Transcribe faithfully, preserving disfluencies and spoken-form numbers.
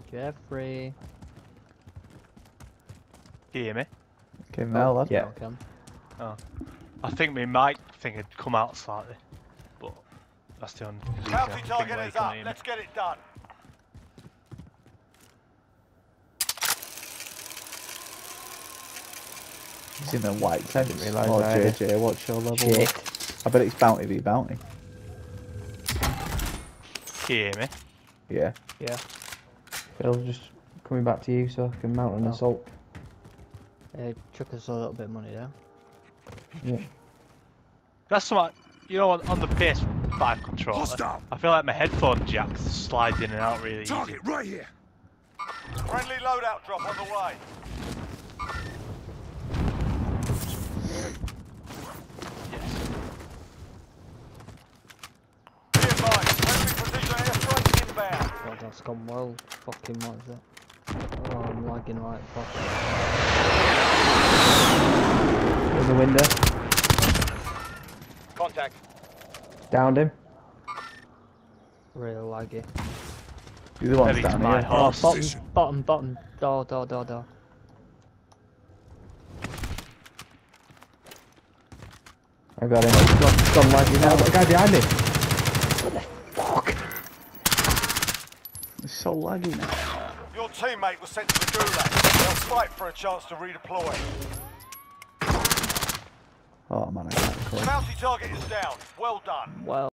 Jeffrey. Can you hear me? Okay, now lad. Yeah. Okay. Oh. I think my mic thing had come out slightly, but that's the only reason I Bounty think target why you is couldn't up. hear me. Let's get it done. He's in a white tent. Didn't realise Oh, I had J J, what's your level? Shit. I bet it's bounty v bounty. Can you hear me? Yeah. Yeah. Phil, just coming back to you so I can mount an Oh. assault. Uh, chuck us a little bit of money there. Yeah. That's something, you know, on, on the P S five controller, Hostile. I feel like my headphone jack slides in and out really easy. Target right here. Friendly loadout drop on the way. Be advised, friendly precision airstrike inbound. God, that's gone well. Fucking what is that? Oh, I'm lagging like fuck. There's a window. Contact. Downed him. Really laggy. The other one's Heavy to down my here. Oh, horse. bottom, Position. bottom, bottom. Door, door, door, door. I got him. He's gone, he's gone laggy now. The guy behind me. What the fuck? It's so laggy now. Your teammate was sent to the gulag. They'll fight for a chance to redeploy. Oh man, I can't cope. Bounty target is down. Well done. Well.